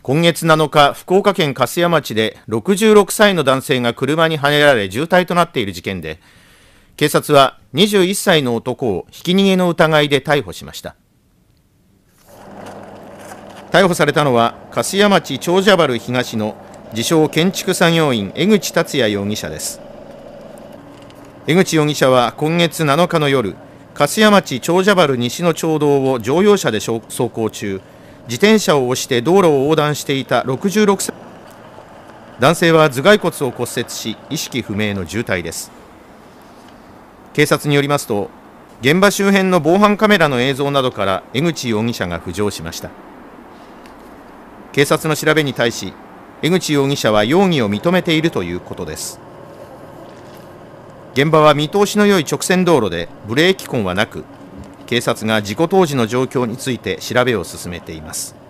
今月7日、福岡県粕屋町で66歳の男性が車にはねられ重体となっている事件で、警察は21歳の男をひき逃げの疑いで逮捕しました。逮捕されたのは粕屋町長者原東の自称建築作業員江口達也容疑者です。江口容疑者は今月7日の夜、粕屋町長者原西の町道を乗用車で走行中、自転車を押して道路を横断していた66歳男性は頭蓋骨を骨折し意識不明の重体です。警察によりますと、現場周辺の防犯カメラの映像などから江口容疑者が浮上しました。警察の調べに対し、江口容疑者は容疑を認めているということです。現場は見通しの良い直線道路でブレーキ痕はなく、警察が事故当時の状況について調べを進めています。